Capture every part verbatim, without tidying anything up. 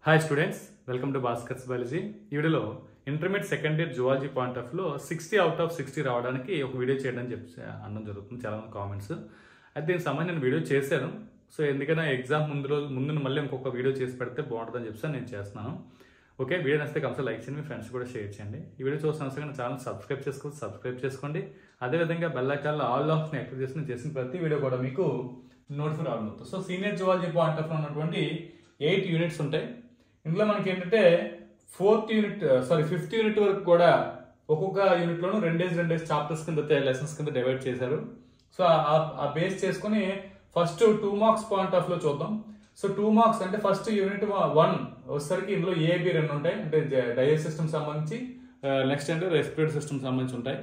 Hi students, welcome to Bhaskar's biology. ఈ వీడియోలో intermediate second year zoology point of లో sixty out of sixty రావడానికి ఒక వీడియో చేయడం చెప్పి అనడం జరుగుతుంది. చాలా మంది కామెంట్స్ అయితే దీనికి సంబంధించి నేను వీడియో చేశాను. సో ఎందుకైనా ఎగ్జామ్ ముందు రోజు ముందు మళ్ళీ ఇంకొక వీడియో చేసి పెడితే బాగుంటుందని చెప్పి నేను చేస్తున్నాను. ఓకే, వీడియో నచ్చితే కంపల్సరీ లైక్ చేయండి, మీ ఫ్రెండ్స్ కూడా షేర్ చేయండి. ఈ వీడియో చూసిన అవసరం ఛానల్ సబ్స్క్రైబ్ చేసుకోండి సబ్స్క్రైబ్ చేసుకోండి అదేవిధంగా బెల్ ఐకాన్లో ఆల్ ఆఫ్ని యాక్టివ్ చేసి చేసిన ప్రతి వీడియో కూడా మీకు నోటిఫై రావడం. So senior zoology point of లో ఉన్నటువంటి ఎయిట్ యూనిట్స్ ఉంటాయి. ఇందులో మనకి ఏంటంటే fourth unit sorry fifth unit వరకు కూడా ఒక్కొక్క యూనిట్ లోను రెండేసి రెండేసి చాప్టర్స్ కింద లెసన్స్ కింద డివైడ్ చేశారు. సో ఆ బేస్ చేసుకుని first two marks point of లో చూద్దాం. సో టూ మార్క్స్ అంటే ఫస్ట్ యూనిట్ వన్ వచ్చేసరికి ఇందులో ఏబి రెండు ఉంటాయి, అంటే డైజెస్ట్ సిస్టమ్ సంబంధించి, నెక్స్ట్ అంటే రెస్పిరేటరీ సిస్టమ్ సంబంధించి ఉంటాయి.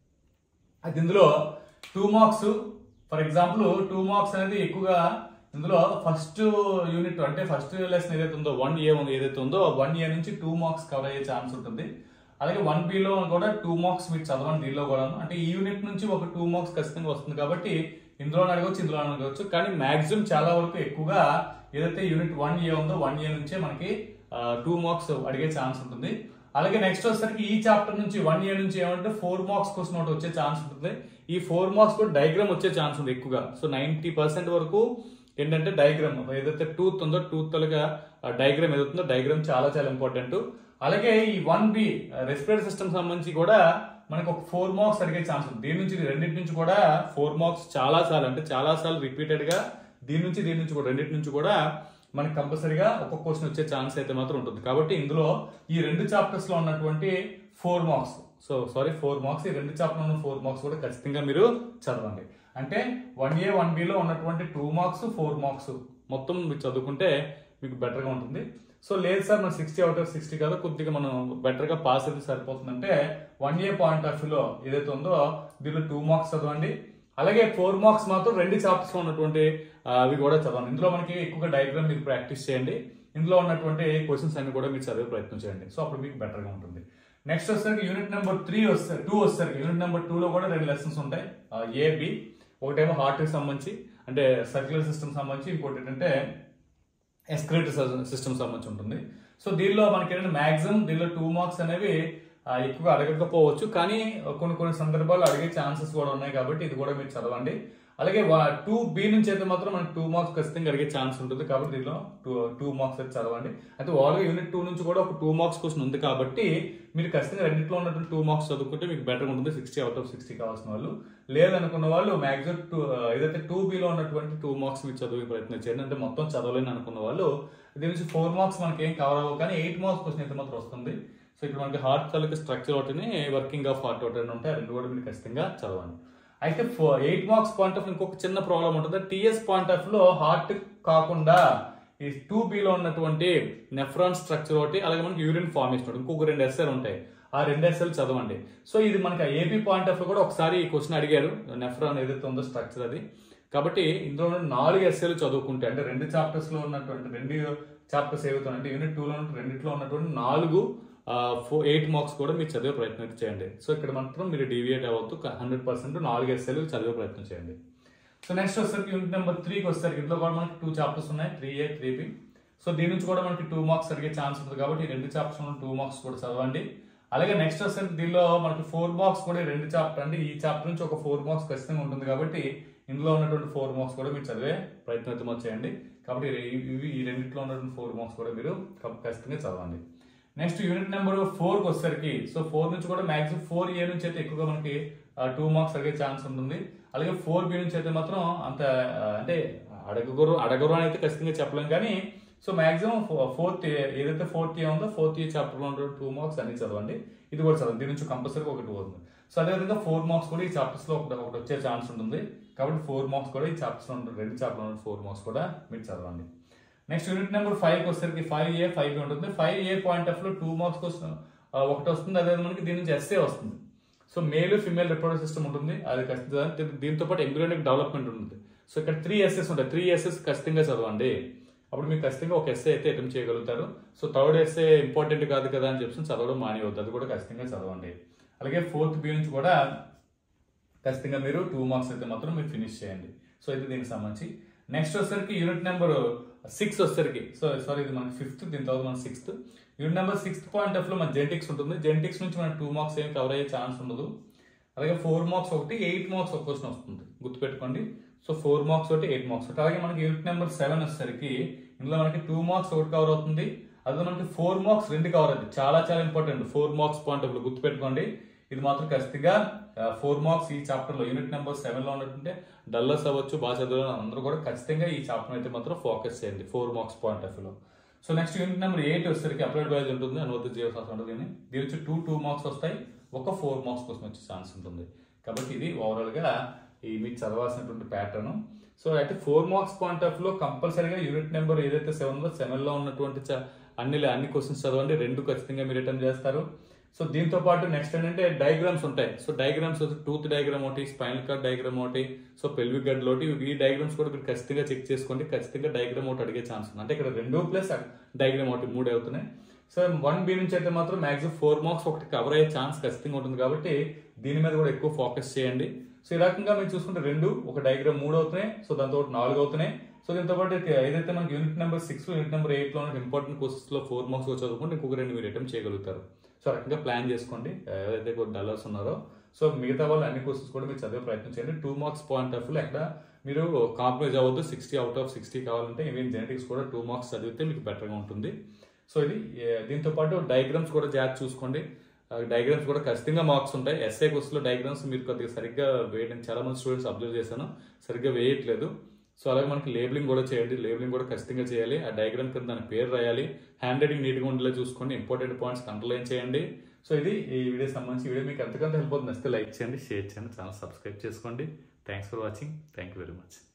అయితే ఇందులో two marks for example two marks అనేది ఎక్కువగా ఇందులో ఫస్ట్ యూనిట్ అంటే ఫస్ట్ లెసన్ ఏదైతే ఉందో వన్ ఏ ఏదైతే ఉందో వన్ ఏ నుంచి టూ మార్క్స్ కవర్ అయ్యే ఛాన్స్ ఉంటుంది. అలాగే వన్ బిలో కూడా టూ మార్క్స్ మీరు చదవండి. దీనిలో కూడా అంటే ఈ యూనిట్ నుంచి ఒక టూ మార్క్స్ ఖచ్చితంగా వస్తుంది కాబట్టి ఇందులో అడగవచ్చు ఇందులో అడగవచ్చు. కానీ మాక్సిమం చాలా వరకు ఎక్కువగా ఏదైతే యూనిట్ వన్ ఏ ఉందో వన్ ఏ నుంచే మనకి టూ మార్క్స్ అడిగే ఛాన్స్ ఉంటుంది. అలాగే నెక్స్ట్ వచ్చేసరికి ఈ చాప్టర్ నుంచి వన్ ఏ నుంచి ఏమంటే ఫోర్ మార్క్స్ క్వశ్చన్ ఒకటి వచ్చే ఛాన్స్ ఉంటుంది. ఈ ఫోర్ మార్క్స్ కూడా డయాగ్రామ్ వచ్చే ఛాన్స్ ఉంది ఎక్కువగా. సో నైన్టీ పర్సెంట్ వరకు ఏంటంటే డయాగ్రామ్ ఏదైతే టూత్ ఉందో టూత్ తొలగా డయాగ్రామ్ ఏదైతుందో డయాగ్రామ్ చాలా చాలా ఇంపార్టెంట్. అలాగే ఈ వన్ బి రెస్పిరేటరీ సిస్టమ్ సంబంధించి కూడా మనకు ఒక ఫోర్ మార్క్స్ అడిగే ఛాన్స్ ఉంది. దీని నుంచి రెండింటి నుంచి కూడా ఫోర్ మార్క్స్ చాలా సార్లు అంటే చాలా సార్లు రిపీటెడ్ గా దీని నుంచి దీని నుంచి కూడా రెండింటి నుంచి కూడా మనకి కంపల్సరీగా ఒక్కొక్క క్వశ్చన్ వచ్చే ఛాన్స్ అయితే మాత్రం ఉంటుంది. కాబట్టి ఇందులో ఈ రెండు చాప్టర్స్ లో ఉన్నటువంటి four marks so sorry four marks ఈ రెండు చాప్టర్ ఉన్న ఫోర్ మార్క్స్ కూడా ఖచ్చితంగా మీరు చదవండి. అంటే వన్ ఏ వన్ బిలో ఉన్నటువంటి టూ మార్క్స్ ఫోర్ మార్క్స్ మొత్తం మీరు చదువుకుంటే మీకు బెటర్ గా ఉంటుంది. సో లేదు సార్ మన సిక్స్టీ అవుట్ ఆఫ్ సిక్స్టీ కాదు కొద్దిగా మనం బెటర్ గా పాస్ అయితే సరిపోతుందంటే వన్ ఏ పాయింట్ ఆఫ్ వ్యూలో ఏదైతే ఉందో దీనిలో టూ మార్క్స్ చదవండి. అలాగే ఫోర్ మార్క్స్ మాత్రం రెండు చాప్టర్స్ లో ఉన్నటువంటి అవి కూడా చదవండి. ఇందులో మనకి ఎక్కువగా డయాగ్రామ్ మీరు ప్రాక్టీస్ చేయండి. ఇందులో ఉన్నటువంటి క్వశ్చన్స్ అన్ని కూడా మీరు చదివే ప్రయత్నం చేయండి. సో అప్పుడు మీకు బెటర్ గా ఉంటుంది. నెక్స్ట్ వచ్చేసరికి యూనిట్ నెంబర్ త్రీ వస్తే టూ వచ్చేసరికి యూనిట్ నెంబర్ టూ లో కూడా రెండు లెసన్స్ ఉంటాయి. ఏబి ఒకటేమో హార్ట్ కి సంబంధించి అంటే సర్క్యులర్ సిస్టమ్ సంబంధించి, ఇంకోటి ఏంటంటే ఎస్క్రిటరీ సిస్టమ్ సంబంధించి ఉంటుంది. సో దీనిలో మనకి ఏంటంటే మాక్సిమం దీనిలో టూ మార్క్స్ అనేవి ఎక్కువగా అడగకపోవచ్చు, కానీ కొన్ని కొన్ని సందర్భాలు అడిగే ఛాన్సెస్ కూడా ఉన్నాయి కాబట్టి ఇది కూడా మీరు చదవండి. అలాగే టూ బి నుంచి అయితే మాత్రం మనకి టూ మార్క్స్ ఖచ్చితంగా అడిగే ఛాన్స్ ఉంటుంది కాబట్టి దీనిలో టూ టూ మార్క్స్ అయితే చదవండి. అయితే ఓవర్గా యూనిట్ టూ నుంచి కూడా ఒక టూ మార్క్స్ క్వశ్చన్ ఉంది కాబట్టి మీరు ఖచ్చితంగా రెండింటిలో ఉన్నటువంటి టూ మార్క్స్ చదువుకుంటే మీకు బెటర్ ఉంటుంది. సిక్స్టీ అవుట్ ఆఫ్ సిక్స్టీ కావాల్సిన వాళ్ళు లేదనుకున్న వాళ్ళు మాక్సిమం టూ ఏదైతే టూ బిలో ఉన్నటువంటి టూ మార్క్స్ మీరు చదివే ప్రయత్నం చేయండి. అంటే మొత్తం చదవలేని అనుకున్న వాళ్ళు దీని నుంచి ఫోర్ మార్క్స్ మనకి ఏం కవర్ అవ్వవు, కానీ ఎయిట్ మార్క్స్ క్వశ్చన్ అయితే మాత్రం వస్తుంది. సో ఇక్కడ మనకి హార్ట్ తాలూకు స్ట్రక్చర్ ఒకటి వర్కింగ్ ఆఫ్ హార్ట్ ఒకటి ఉంటాయి, రెండు కూడా మీరు ఖచ్చితంగా చదవండి. అయితే ఎయిట్ మార్క్స్ పాయింట్ ఆఫ్ ఇంకొక చిన్న ప్రాబ్లం ఉంటుంది. టీఎస్ పాయింట్ ఆఫ్ లో హార్ట్ కాకుండా ఈ టూ బిలో ఉన్నటువంటి నెఫ్రాన్ స్ట్రక్చర్ ఒకటి, అలాగే మనకి యూరిన్ ఫార్మేషన్ ఒకటి, ఇంకొక రెండు ఎస్ఎల్ ఉంటాయి. ఆ రెండు ఎస్ఎల్ చదవండి. సో ఇది మనకి ఏపీ పాయింట్ ఆఫ్ లో కూడా ఒకసారి ఈ క్వశ్చన్ అడిగారు, నెఫ్రాన్ ఏదైతే ఉందో స్ట్రక్చర్ అది. కాబట్టి ఇందులో నాలుగు ఎస్ఎల్ చదువుకుంటే అంటే రెండు చాప్టర్స్ లో ఉన్నటువంటి రెండు చాప్టర్స్ ఏవైతే అంటే యూనిట్ టూ లో రెండింటిలో ఉన్నటువంటి నాలుగు ఫోర్ ఎయిట్ మార్క్స్ కూడా మీరు చదివే ప్రయత్నం చేయండి. సో ఇక్కడ మాత్రం మీరు డివియేట్ అవ్వద్దు, హండ్రెడ్ పర్సెంట్ నాలుగు ఎస్ఎల్ చదివే ప్రయత్నం చేయండి. సో నెక్స్ట్ వచ్చేసరికి యూనిట్ నెంబర్ త్రీకి వచ్చేసరికి ఇందులో కూడా మనకి టూ చాప్టర్స్ ఉన్నాయి, three A three B. So దీని నుంచి కూడా మనకి టూ మార్క్స్ అడిగే ఛాన్స్ ఉంటుంది కాబట్టి ఈ రెండు చాప్టర్స్ లో టూ మార్క్స్ కూడా చదవండి. అలాగే నెక్స్ట్ వచ్చేసరికి దీనిలో మనకి ఫోర్ మార్క్స్ కూడా రెండు చాప్టర్ అంటే ఈ చాప్టర్ నుంచి ఒక ఫోర్ మార్క్స్ ఖచ్చితంగా ఉంటుంది కాబట్టి ఇందులో ఉన్నటువంటి ఫోర్ మార్క్స్ కూడా మీరు చదివే ప్రయత్నం చేయండి. కాబట్టి ఇవి ఈ రెండింటిలో ఉన్నటువంటి ఫోర్ మార్క్స్ కూడా మీరు ఖచ్చితంగా చదవండి. నెక్స్ట్ యూనిట్ నెంబర్ ఫోర్ కి వచ్చేసరికి సో ఫోర్ నుంచి కూడా మాక్సిమం ఫోర్ ఏ నుంచి అయితే ఎక్కువగా మనకి టూ మార్క్స్ అడిగే ఛాన్స్ ఉంటుంది. అలాగే ఫోర్ బి నుంచి అయితే మాత్రం అంత అంటే అడగరు అడగరు అని అయితే ఖచ్చితంగా చెప్పలేం, కానీ సో మాక్సిమం ఫోర్త్ ఏదైతే ఫోర్త్ ఏ ఉందో ఫోర్త్ ఏ చాప్టర్ లో టూ మార్క్స్ అన్ని చదవండి. ఇది కూడా చదవండి, దీని నుంచి కంపల్సరీగా ఒకటి పోతుంది. సో అదేవిధంగా ఫోర్ మార్క్స్ కూడా ఈ చాప్టర్స్ లో ఒకటి ఒకటి వచ్చే ఛాన్స్ ఉంటుంది కాబట్టి ఫోర్ మార్క్స్ కూడా ఈ చాప్టర్స్ లో రెండు చాప్టర్ లో ఫోర్ మార్క్స్ కూడా మీరు చదవండి. నెక్స్ట్ యూనిట్ నెంబర్ ఫైవ్ వచ్చేసరికి ఫైవ్ ఏ ఫైవ్ బి ఉంటుంది. ఫైవ్ ఏ పాయింట్ ఆఫ్ లో టూ మార్క్స్ కోసం ఒకటి వస్తుంది, అదే మనకి దీని నుంచి ఎస్ఏ వస్తుంది. So male female reproductive system ఉంటుంది, అది ఖచ్చితంగా దీంతో పాటు ఎంబ్రియోనిక్ డెవలప్మెంట్ ఉంటుంది. సో ఇక్కడ త్రీ ఎస్ఎస్ ఉంటాయి, త్రీ ఎస్ఎస్ ఖచ్చితంగా చదవండి. అప్పుడు మీకు ఖచ్చితంగా ఒక ఎస్ఏ అయితే అటెంప్ట్ చేయగలుగుతారు. సో థర్డ్ ఎస్ఏ ఇంపార్టెంట్ కాదు కదా అని చెప్పి చదవడం మానేవద్దు, అది కూడా ఖచ్చితంగా చదవండి. అలాగే ఫోర్త్ బి నుంచి కూడా ఖచ్చితంగా మీరు టూ మార్క్స్ అయితే మాత్రం మీరు ఫినిష్ చేయండి. సో ఇది దీనికి సంబంధించి నెక్స్ట్ వచ్చేసరికి యూనిట్ నెంబర్ సిక్స్ వచ్చేసరికి సో సారీ ఇది మనకి ఫిఫ్త్, దీని తర్వాత మన sixth. Unit number sixth point of లో మన జెనెటిక్స్ ఉంటుంది. జెనెటిక్స్ నుంచి మనకి టూ మార్క్స్ ఏమి కవర్ అయ్యే ఛాన్స్ ఉండదు. అలాగే ఫోర్ మార్క్స్ ఒకటి, ఎయిట్ మార్క్స్ ఒక క్వశ్చన్ వస్తుంది, గుర్తుపెట్టుకోండి. సో ఫోర్ మార్క్స్ ఒకటి, ఎయిట్ మార్క్స్ ఒకటి. అలాగే మనకి యూనిట్ నెంబర్ సెవెన్ వచ్చేసరికి ఇందులో మనకి టూ మార్క్స్ ఒకటి కవర్ అవుతుంది, అదే మనకి ఫోర్ మార్క్స్ రెండు కవర్ అవుతుంది. చాలా చాలా important four marks point of లో గుర్తుపెట్టుకోండి. ఇది మాత్రం ఖచ్చితంగా ఫోర్ మార్క్స్ ఈ చాప్టర్ లో యూనిట్ నెంబర్ సెవెన్ లో ఉన్నట్టుంటే డల్లర్స్ అవ్వచ్చు, బాగా చదువు అందరూ కూడా ఖచ్చితంగా ఈ చాప్టర్ అయితే మాత్రం ఫోకస్ చేయండి ఫోర్ మార్క్స్ పాయింట్ ఆఫ్ లో. So next unit number eight వచ్చేసరికి అప్లైడ్ బయాలజీ ఉంటుంది, అనువత జీవశాస్త్రం ఉంటుంది. దీని వచ్చి టూ టూ మార్క్స్ వస్తాయి, ఒక ఫోర్ మార్క్స్ కోసం వచ్చే ఛాన్స్ ఉంటుంది. కాబట్టి ఇది ఓవరాల్ గా ఈ మీకు చదవాల్సినటువంటి ప్యాటర్న్. సో అయితే ఫోర్ మార్క్స్ పాయింట్ ఆఫ్ లో కంపల్సరీగా యూనిట్ నెంబర్ ఏదైతే సెవెన్ ఉందో సెవెన్ లో ఉన్నటువంటి అన్ని అన్ని క్వశ్చన్స్ చదవండి, రెండు ఖచ్చితంగా మీరు రిటర్న్ చేస్తారు. సో దీంతో పాటు నెక్స్ట్ ఏంటంటే డయాగ్రామ్స్ ఉంటాయి. సో డయాగ్రామ్స్ టూత్ డయాగ్రామ్ ఒకటి, స్పైనల్ కార్డ్ డయాగ్రామ్ ఒకటి, సో పెల్విక్ గడ్ ఒకటి, ఈ డయాగ్రామ్స్ కూడా మీరు ఖచ్చితంగా చెక్ చేసుకోండి. ఖచ్చితంగా డయాగ్రామ్ ఒకటి అడిగే ఛాన్స్ ఉంది, అంటే ఇక్కడ రెండు ప్లస్ డయాగ్రామ్ ఒకటి మూడు అవుతున్నాయి. సో వన్ బి నుంచి అయితే మాత్రం మాక్సిమం ఫోర్ మార్క్స్ ఒకటి కవర్ అయ్యే ఛాన్స్ ఖచ్చితంగా ఉంటుంది. కాబట్టి దీని మీద కూడా ఎక్కువ ఫోకస్ చేయండి. సో ఈ రకంగా మీరు చూసుకుంటే రెండు, ఒక డయాగ్రామ్ మూడు అవుతున్నాయి, సో దాంతో నాలుగు అవుతున్నాయి. సో దీంతో పాటు ఏదైతే మనకి unit number six unit number eight లో ఇంపార్టెంట్ కోర్సెస్ లో ఫోర్ మార్క్స్ చదువుకుంటే ఇంకొక రెండు మీరు అటెంప్ట్ చేయగలుగుతారు. సో రకంగా ప్లాన్ చేసుకోండి ఎవరైతే కొన్ని డల్లర్స్ ఉన్నారో. సో మిగతా వాళ్ళు అన్ని కోర్సెస్ కూడా మీరు చదివే ప్రయత్నం చేయండి. టూ మార్క్స్ పాయింట్ ఆఫ్ లో ఎక్కడ మీరు కాంప్రమైజ్ అవ్వద్దు. సిక్స్టీ అవుట్ ఆఫ్ సిక్స్టీ కావాలంటే ఈవెన్ జెనెటిక్స్ కూడా టూ మార్క్స్ చదివితే మీకు బెటర్గా ఉంటుంది. సో ఇది దీంతో పాటు డయాగ్రామ్స్ కూడా జాగ్రత్త చూసుకోండి. డయాగ్రామ్స్ కూడా ఖచ్చితంగా మార్క్స్ ఉంటాయి. ఎస్ఐ కోర్సులో డయాగ్రామ్స్ మీరు కొద్దిగా సరిగ్గా వేయడం చాలా మంది స్టూడెంట్స్ అబ్జర్వ్ చేశాను, సరిగ్గా వేయట్లేదు. సో అలాగే మనకి లేబులింగ్ కూడా చేయండి, లేబులింగ్ కూడా ఖచ్చితంగా చేయాలి. ఆ డయాగ్రామ్ కింద దాని పేరు రాయాలి, హ్యాండ్ రైటింగ్ నీట్గా ఉండేలా చూసుకోండి, ఇంపార్టెంట్ పాయింట్స్ అండర్లైన్ చేయండి. సో ఇది ఈ వీడియో సంబంధించి వీడియో మీకు ఎంతకంత హెల్ప్ అవుతుంది, నచ్చితే లైక్ చేయండి, షేర్ చేయండి, ఛానల్ సబ్స్క్రైబ్ చేసుకోండి. Thanks for watching. Thank you very much.